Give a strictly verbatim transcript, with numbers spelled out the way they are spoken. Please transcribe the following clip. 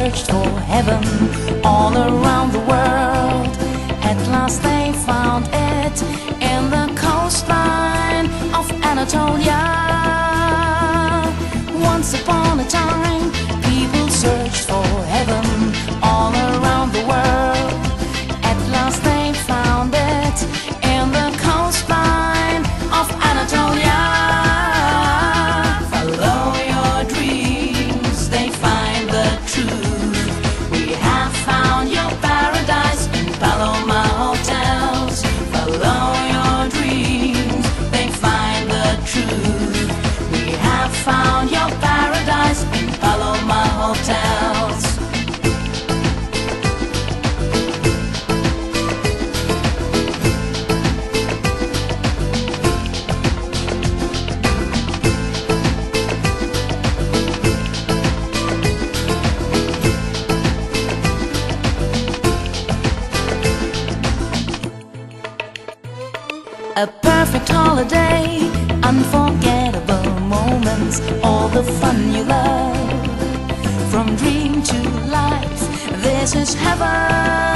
searched for heaven all around the world. At last they found it in the coastline of Anatolia. Once upon a time, people searched for heaven all around the world. At last they found it in the coastline of Anatolia. Follow your dreams, they find the truth. We have found your paradise in Paloma hotels. Follow your dreams, they find the truth. We have found your paradise in Paloma hotels. A perfect holiday, unforgettable moments, all the fun you love. From dream to life, this is heaven.